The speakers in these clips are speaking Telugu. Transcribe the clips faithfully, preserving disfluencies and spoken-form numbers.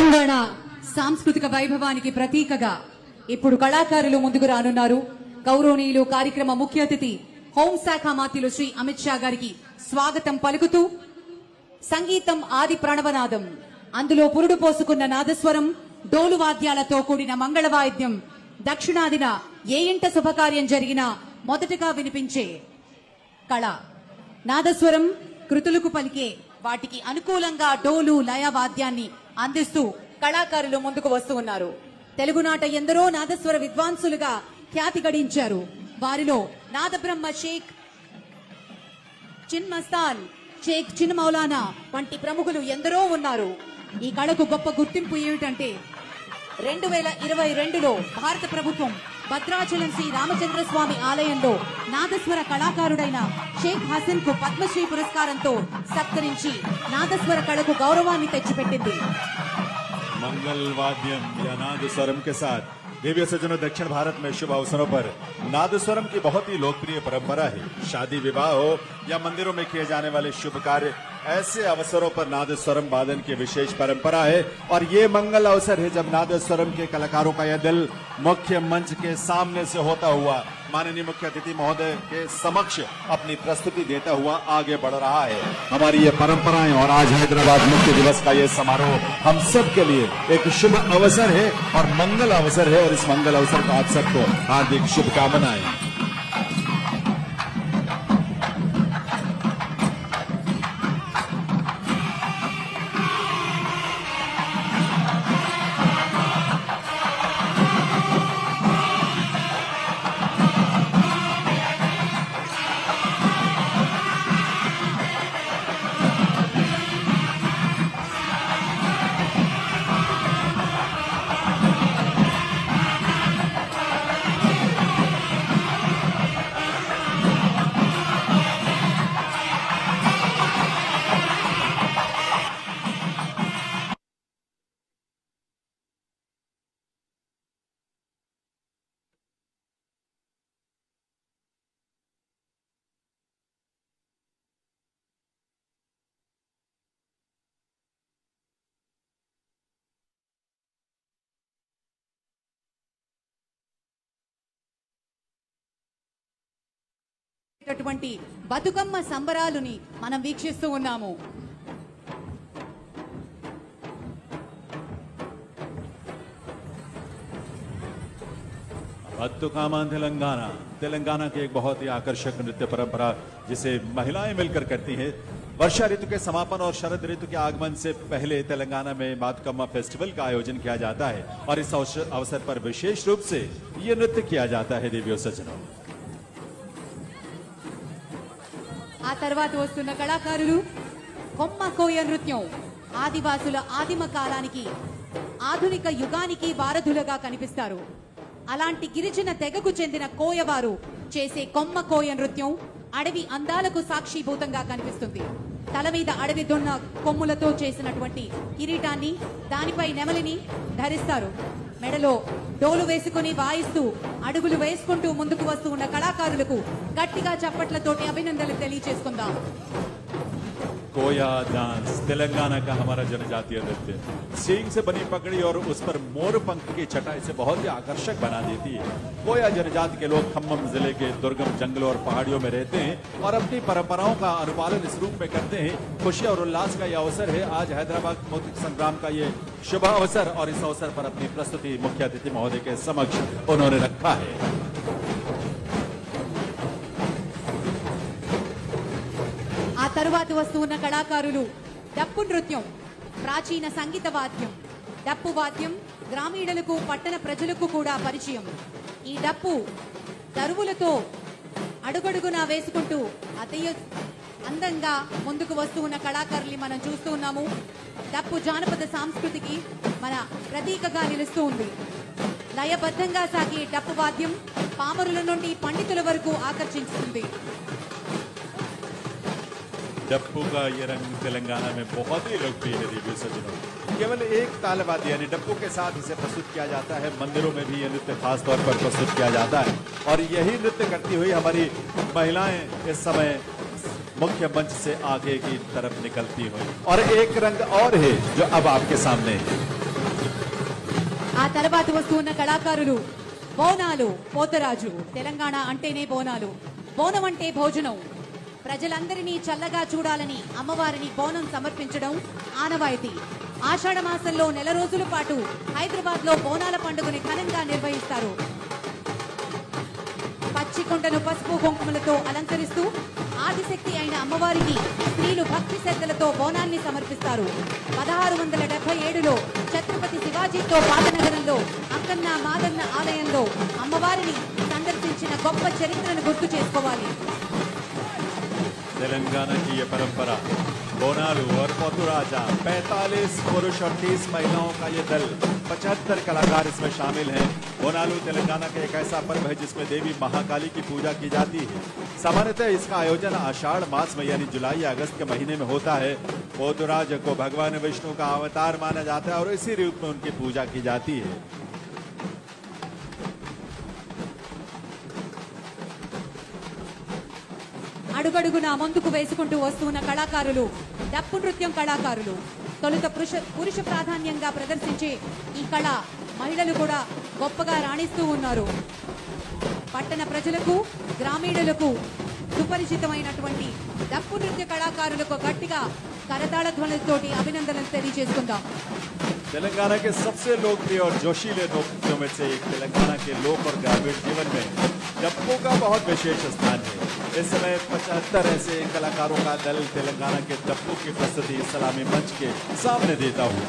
తెలంగాణ సాంస్కృతిక వైభవానికి ప్రతీకగా ఇప్పుడు కళాకారులు ముందుకు రానున్నారు. గౌరవనీయులు కార్యక్రమ ముఖ్య అతిథి హోంశాఖ మంత్రులు శ్రీ అమిత్ షా గారికి స్వాగతం పలుకుతూ సంగీతం ఆది ప్రణవనాదం, అందులో పురుడు పోసుకున్న నాదస్వరం, డోలు వాద్యాలతో కూడిన మంగళ వాయిద్యం దక్షిణాదిన ఏ ఇంట శుభకార్యం జరిగినా మొదటగా వినిపించే కళ. నాదస్వరం కృతులకు పలికే వాటికి అనుకూలంగా డోలు లయ వాద్యాన్ని అందిస్తూ కళాకారులు ముందుకు వస్తూ ఉన్నారు. తెలుగునాట ఎందరో నాదస్వర విద్వాంసులుగా ఖ్యాతి గడించారు. వారిలో నాదబ్రహ్మ షేక్ చిన్మస్తాన్, షేక్ చిన్ మౌలానా వంటి ప్రముఖులు ఎందరో ఉన్నారు. ఈ కళకు గొప్ప గుర్తింపు ఏమిటంటే రెండు వేల ఇరవై రెండులో భారత ప్రభుత్వం భద్రాచలం శ్రీ రామచంద్ర స్వామి ఆలయంలో నాదస్వర కళాకారుడైన షేక్ హసన్ కు పద్మశ్రీ పురస్కారంతో సత్కరించి నాదస్వర కళకు గౌరవాన్ని తెచ్చిపెట్టింది. मंगल वाद्यम या नादस्वरम के साथ देवी सज्जनों, दक्षिण भारत में शुभ अवसरों पर नादस्वरम की बहुत ही लोकप्रिय परंपरा है। शादी विवाह हो या मंदिरों में किए जाने वाले शुभ कार्य, ऐसे अवसरों पर नादस्वरम वादन की विशेष परंपरा है। और ये मंगल अवसर है जब नादस्वरम के कलाकारों का यह दल मुख्य मंच के सामने से होता हुआ माननीय मुख्य अतिथि महोदय के समक्ष अपनी प्रस्तुति देता हुआ आगे बढ़ रहा है। हमारी ये परंपराएं और आज हैदराबाद मुक्ति दिवस का ये समारोह हम सब के लिए एक शुभ अवसर है और मंगल अवसर है, और इस मंगल अवसर को आप सबको हार्दिक शुभकामनाएं। బతుకమ్మ సంబరాలుని మనం వీక్షిస్తూ ఉన్నాము. बतुकामा तेलंगाना तेलंगाना की एक बहुत ही आकर्षक नृत्य परंपरा जिसे महिलाएं मिलकर करती हैं। वर्षा ऋतु के समापन और शरद ऋतु के आगमन से पहले तेलंगाना में बातुकम्मा फेस्टिवल का आयोजन किया जाता है और इस अवसर पर विशेष रूप से ये नृत्य किया जाता है। देवियों सज्जनों, ఆ తర్వాత వస్తున్న కళాకారులు కొమ్మ కోయ నృత్యం. ఆదివాసుల ఆదిమ కాలానికి ఆధునిక యుగానికి వారధులుగా కనిపిస్తారు. అలాంటి గిరిజన తెగకు చెందిన కోయవారు చేసే కొమ్మ కోయ నృత్యం అడవి అందాలకు సాక్షిభూతంగా కనిపిస్తుంది. తల మీద అడవి దొన్న కొమ్ములతో చేసినటువంటి కిరీటాన్ని, దానిపై నెమలిని ధరిస్తారు. మెడలో డోలు వేసుకుని వాయిస్తూ అడుగులు వేసుకుంటూ ముందుకు వస్తూ ఉన్న కళాకారులకు గట్టిగా చప్పట్లతోటి అభినందనలు తెలియజేసుకుందాం. कोया डांस तेलंगाना का हमारा जनजातीय नृत्य सींग से बनी पगड़ी और उस पर मोर पंख की छटाई से बहुत ही आकर्षक बना देती है। कोया जनजाति के लोग खम्मम जिले के दुर्गम जंगलों और पहाड़ियों में रहते हैं और अपनी परंपराओं का अनुपालन इस रूप में करते हैं। खुशी और उल्लास का यह अवसर है। आज हैदराबाद मुक्ति संग्राम का ये शुभ अवसर, और इस अवसर पर अपनी प्रस्तुति मुख्य अतिथि महोदय के समक्ष उन्होंने रखा है। ఆ తరువాత వస్తున్న కళాకారులు డప్పు నృత్యం, ప్రాచీన సంగీత వాద్యం. డప్పు వాద్యం గ్రామీణులకు, పట్టణ ప్రజలకు కూడా పరిచయం. ఈ డప్పు దరువులతో అడుగడుగునా వేసుకుంటూ అతయ్య అందంగా ముందుకు వస్తూ ఉన్న కళాకారుల్ని మనం చూస్తూ ఉన్నాము. డప్పు జానపద సంస్కృతికి మన ప్రతీకగా నిలుస్తూ ఉంది. లయబద్ధంగా సాగే డప్పు వాద్యం పామరుల నుండి పండితుల వరకు ఆకర్షిస్తుంది. डप्पू का ये रंग तेलंगाना में बहुत ही लोकप्रिय है। देवी सज्जनों, केवल एक तालवाद्य यानी डप्पू के साथ इसे प्रस्तुत किया जाता है। मंदिरों में भी यह नृत्य खास तौर पर प्रस्तुत किया जाता है और यही नृत्य करती हुई हमारी महिलाएं इस समय मुख्य मंच से आगे की तरफ निकलती हुई। और एक रंग और है जो अब आपके सामने है। ఆ తర్వాత వస్తున్న కళాకారులు బోనాలు పోతరాజు. తెలంగాణ అంటేనే బోనాలు. బోనం అంటే భోజనం. ప్రజలందరినీ చల్లగా చూడాలని అమ్మవారిని బోనం సమర్పించడం ఆనవాయితీ. ఆషాఢ మాసంలో నెల రోజుల పాటు హైదరాబాద్ లో బోనాల పండుగని ఘనంగా నిర్వహిస్తారు. పచ్చికొండను పసుపు కుంకుమలతో అలంకరిస్తూ ఆదిశక్తి అయిన అమ్మవారికి స్త్రీలు భక్తి శ్రద్ధలతో బోనాన్ని సమర్పిస్తారు. పదహారు వందల డెబ్బై ఏడులో ఛత్రపతి శివాజీతో పాతనగరంలో అక్కన్న మాదన్న ఆలయంలో అమ్మవారిని సందర్శించిన గొప్ప చరిత్రను గుర్తు చేసుకోవాలి. तेलंगाना की ये परंपरा बोनालू और पोतुराजा पैंतालीस पुरुष और तीस महिलाओं का ये दल पचहत्तर कलाकार इसमें शामिल हैं। बोनालू तेलंगाना का एक ऐसा पर्व है जिसमें देवी महाकाली की पूजा की जाती है। सामान्यतः इसका आयोजन आषाढ़ मास में यानी जुलाई या अगस्त के महीने में होता है। पोतुराज को भगवान विष्णु का अवतार माना जाता है और इसी रूप में उनकी पूजा की जाती है। అడుగడుగునా ముందుకు వేసుకుంటూ వస్తున్న కళాకారులు డప్పు నృత్యం కళాకారులు. తొలుత పురుష పురుష ప్రాధాన్యంగా ప్రదర్శించే ఈ కళ మహిళలు కూడా గొప్పగా రాణిస్తూ ఉన్నారు. పట్టణ ప్రజలకు గ్రామీణులకు సుపరిచితమైనటువంటి డప్పు నృత్య కళాకారులకు గట్టిగా करताल ध्वनितोटी अभिनंदन తెలియజేసుకుందాం। तेलंगाना के सबसे लोकप्रिय और जोशीले नृत्यों में से एक तेलंगाना के लोक और ग्रामीण जीवन में डप्पू का बहुत विशेष स्थान है। इस समय पचहत्तर ऐसे कलाकारों का दल तेलंगाना के डप्पू की प्रस्तुति सलामी मंच के सामने देता हूँ।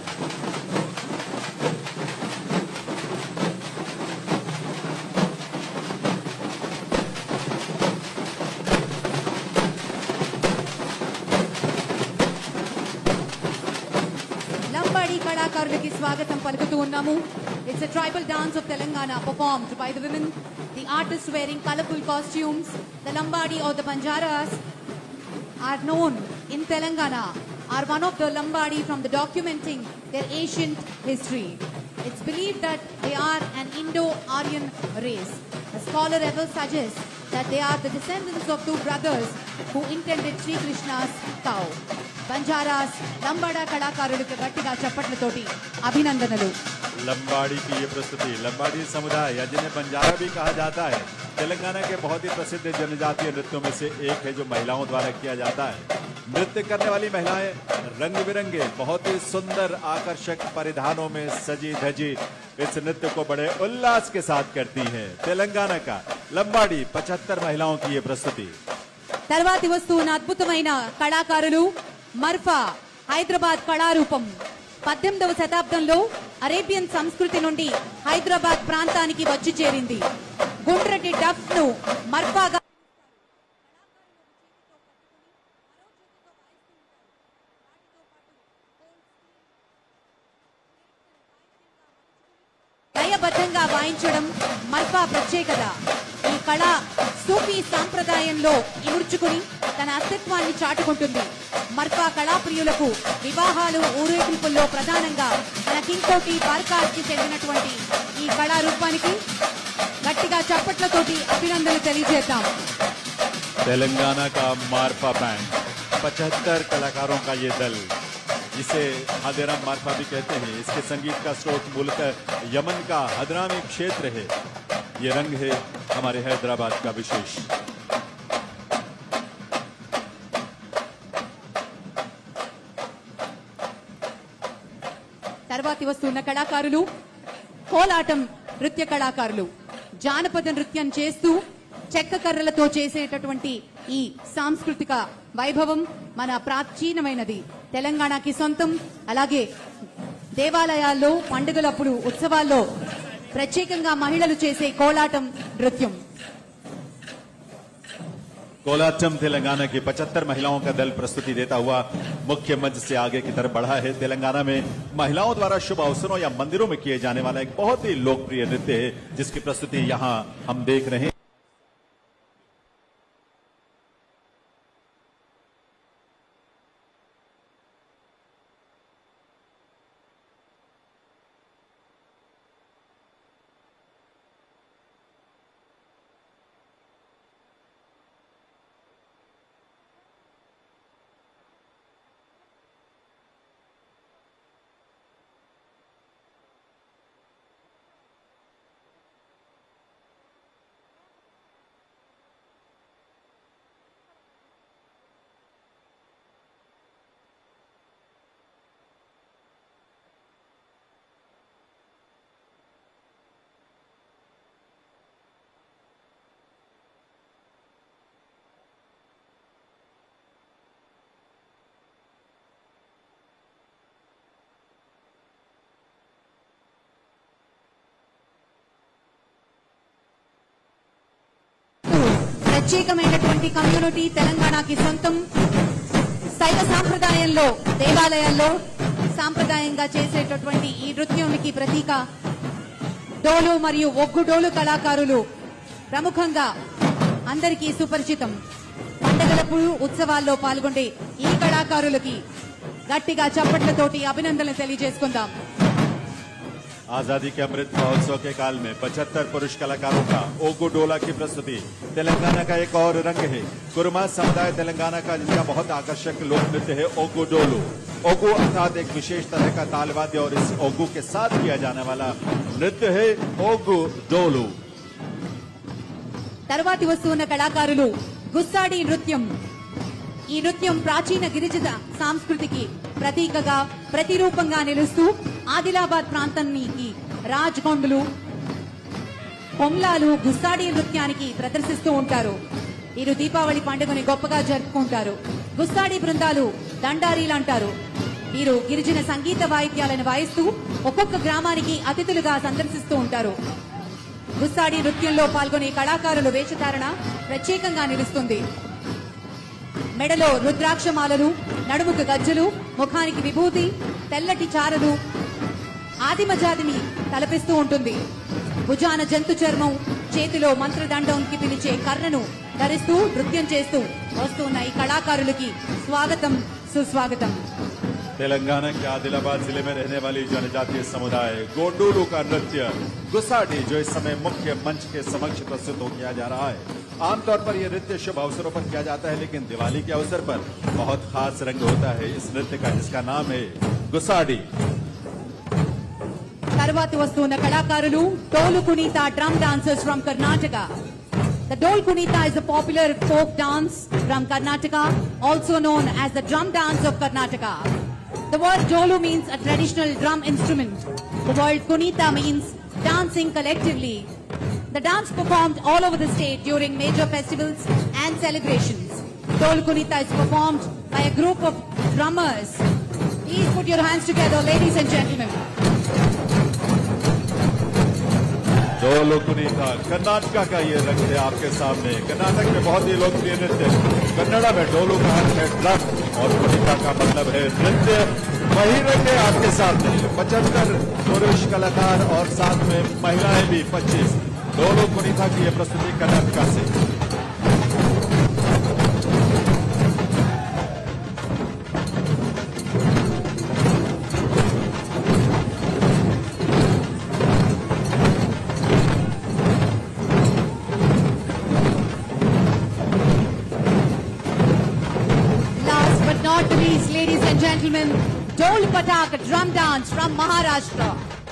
కళాకారులకి స్వాగతం పలుకుతూ ఉన్నాము। It's a tribal dance of Telangana performed by the women. The artists wearing colorful costumes. The Lambadi or the Banjaras are known in Telangana, are one of the Lambadi from the documenting their ancient history. It's believed that they are an Indo-Aryan race. A scholar ever suggests that they are the descendants of two brothers who intended Sri Krishna's cow. బంజారాస్ Lambada కళాకారులకు గట్టిగా చప్పట్లతోటి అభినందనలు। लंबाड़ी की ये प्रस्तुति लंबाड़ी समुदाय या जिन्हें बंजारा भी कहा जाता है तेलंगाना के बहुत ही प्रसिद्ध जनजातीय नृत्यों में से एक है जो महिलाओं द्वारा किया जाता है। नृत्य करने वाली महिलाएं रंग बिरंगे बहुत ही सुंदर आकर्षक परिधानों में सजी धजी इस नृत्य को बड़े उल्लास के साथ करती हैं। तेलंगाना का लंबाड़ी पचहत्तर महिलाओं की ये प्रस्तुति। తర్వాతి వస్తున్న అద్భుతమైన కళాకారులు మర్ఫా హైదరాబాద్ కళారూపం పద్దెనిమిదవ శతాబ్దంలో అరేబియన్ సంస్కృతి నుండి హైదరాబాద్ ప్రాంతానికి వచ్చి చేరింది। గుండ్రటి డఫ్ ను మర్ఫాగా లయబద్ధంగా వాయించడం మర్ఫా ప్రత్యేకత। ఈ కళ సూఫీ సాంప్రదాయంలో ఇముడ్చుకుని తన అస్తిత్వాన్ని చాటుకుంటుంది। మర్ఫా కళాప్రియులకు వివాహాలు ఊరేగింపుల్లో ప్రధానంగా మన కింగ్కోటి బార్కాస్కి చెందినటువంటి ఈ కళారూపానికి గట్టిగా చప్పట్లతోటి అభినందనలు తెలియజేద్దాం। तेलंगाना का मारफा बैंड पचहत्तर कलाकारों का ये दल जिसे हदराम मारफा भी कहते हैं। इसके संगीत का स्रोत मूलतः यमन का हदरामी क्षेत्र है। ये रंग है हमारे हैदराबाद का विशेष। తర్వాతి వస్తున్న కళాకారులు కోలాటం నృత్య కళాకారులు జానపద నృత్యం చేస్తూ చెక్క కర్రలతో చేసేటటువంటి ఈ సాంస్కృతిక వైభవం మన ప్రాచీనమైనది, తెలంగాణకి సొంతం। అలాగే దేవాలయాల్లో పండుగలప్పుడు ఉత్సవాల్లో ప్రత్యేకంగా మహిళలు చేసే కోలాటం నృత్యం। कोलाटम तेलंगाना की पचहत्तर महिलाओं का दल प्रस्तुति देता हुआ मुख्य मंच से आगे की तरफ बढ़ा है। तेलंगाना में महिलाओं द्वारा शुभ अवसरों या मंदिरों में किए जाने वाला एक बहुत ही लोकप्रिय नृत्य है जिसकी प्रस्तुति यहाँ हम देख रहे हैं। ప్రత్యేకమైనటువంటి కమ్యూనిటీ తెలంగాణకి సొంతం. శైవ సాంప్రదాయంలో దేవాలయాల్లో సాంప్రదాయంగా చేసేటటువంటి ఈ నృత్యానికి ప్రతీక డోలు మరియు ఒగ్గు డోలు కళాకారులు ప్రముఖంగా అందరికీ సుపరిచితం. పండగలప్పుడు ఉత్సవాల్లో పాల్గొండే ఈ కళాకారులకి గట్టిగా చప్పట్లతోటి అభినందనలు తెలియజేసుకుందాం. आजादी के अमृत महोत्सव के काल में पचहत्तर पुरुष कलाकारों का ओगू डोला की प्रस्तुति तेलंगाना का एक और रंग है. कुरुमा समुदाय तेलंगाना का जिनका बहुत आकर्षक लोक नृत्य है ओगू डोलू. ओगू अर्थात एक विशेष तरह का तालवाद्य और इस ओगू के साथ किया जाने वाला नृत्य है ओगू डोलू. తర్వాతి వస్తున్న కళాకారులు గుస్సాడి నృత్యం. ఈ నృత్యం ప్రాచీన గిరిజన సంస్కృతికి ప్రతీకగా ప్రతిరూపంగా నిలుస్తూ ఆదిలాబాద్ ప్రాంతానికి రాజ్గొండలు పొమ్లాలు గుస్సాడి నృత్యానికి ప్రదర్శిస్తూ ఉంటారు. వీరు దీపావళి పండుగని గొప్పగా జరుపుకుంటారు. గుస్సాడి బృందాలు దండారీలు అంటారు. వీరు గిరిజన సంగీత వాయిద్యాలను వాయిస్తూ ఒక్కొక్క గ్రామానికి అతిథులుగా సందర్శిస్తూ ఉంటారు. గుస్సాడి నృత్యంలో పాల్గొనే కళాకారుల వేషధారణ ప్రత్యేకంగా నిలుస్తుంది. మెడలో రుద్రాక్షమాలలు, నడుముకు గజ్జలు, ముఖానికి విభూతి, తెల్లటి చారలు ఆదిమజాతిని తలపిస్తూ ఉంటుంది. భుజాన జంతు చర్మం, చేతిలో మంత్రదండంకి పిలిచే కర్రను ధరిస్తూ నృత్యం చేస్తూ వస్తున్న ఈ కళాకారులకి స్వాగతం, సుస్వాగతం. तेलंगाना के आदिलाबाद जिले में रहने वाली जनजातीय समुदाय गोंडोलू का नृत्य गुस्साडी जो इस समय मुख्य मंच के समक्ष प्रस्तुत हो किया जा रहा है. आमतौर पर यह नृत्य शुभ अवसरों पर किया जाता है, लेकिन दिवाली के अवसर पर बहुत खास रंग होता है इस नृत्य का, जिसका नाम है गुस्साडी. తర్వాతి వస్తున్న కళాకారులు Dollu Kunitha drum dancers from Karnataka. The Dol Kunita is a popular folk dance from Karnataka, also known as the drum dance of Karnataka. The word Dolu means a traditional drum instrument. The word Kunita means dancing collectively. The dance performed all over the state during major festivals and celebrations. Dol Kunita is performed by a group of drummers. Please put your hands together, ladies and gentlemen. Dollu Kunitha Karnataka का ये रंग है आपके सामने. कर्नाटक में बहुत ही लोकप्रिय नृत्य. कन्नड़ा में डोलू का अर्थ है ड्रम और कुनीता का मतलब है नृत्य. वही रंग है आपके सामने. पचहत्तर पुरुष कलाकार और साथ में महिलाएं भी पच्चीस. डोलू कुनीता की ये प्रस्तुति कर्नाटका से. Ladies and gentlemen, Dol Patak drum dance from Maharashtra.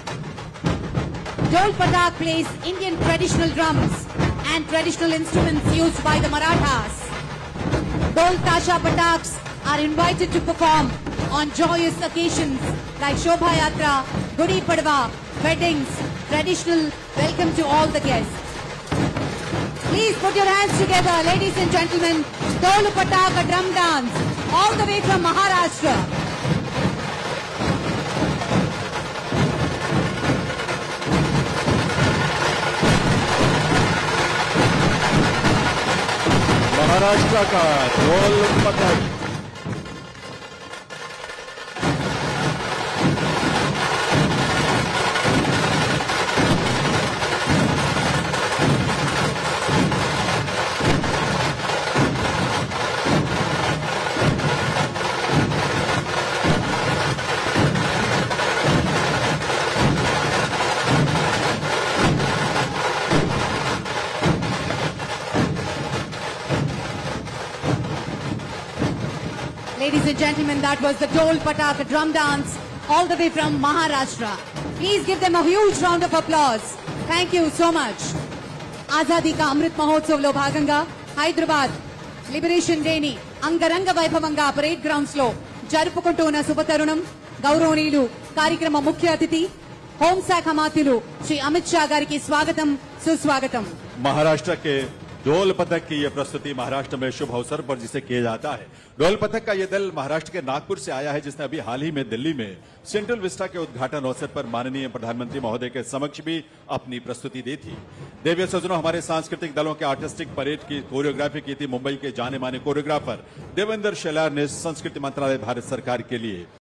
Dol Patak plays Indian traditional drums and traditional instruments used by the Marathas. Dol Tasha Pataks are invited to perform on joyous occasions like Shobha Yatra, Gudi Padwa, weddings, traditional welcome to all the guests. Please put your hands together, ladies and gentlemen. Dol Patak drum dance all the way from Maharashtra. Maharashtra का ढोल पथक. Ladies and gentlemen, that was the Dol Patak drum dance all the way from Maharashtra. Please give them a huge round of applause. Thank you so much. Azadi ka Amrit Mahotsav lo bhaganga Hyderabad Liberation Day ni Angaranga Vaibhavanga parade grounds lo jarupukuntunna శుభతరుణం. గౌరవనీయులు కార్యక్రమ ముఖ్య అతిథి హోంశాఖ మంత్రులు శ్రీ అమిత్ షా గారికి స్వాగతం, సుస్వాగతం. महाराष्ट्र के ढोल पथक की यह प्रस्तुति महाराष्ट्र में शुभ अवसर पर जिसे किया जाता है। ढोल पथक का यह दल महाराष्ट्र के नागपुर से आया है, जिसने अभी हाल ही में दिल्ली में सेंट्रल विस्टा के उद्घाटन अवसर पर माननीय प्रधानमंत्री महोदय के समक्ष भी अपनी प्रस्तुति दी थी। देवी सज्जनों, हमारे सांस्कृतिक दलों के आर्टिस्टिक परेड की कोरियोग्राफी की थी मुंबई के जाने माने कोरियोग्राफर देवेंद्र शेलार ने संस्कृति मंत्रालय भारत सरकार के लिए।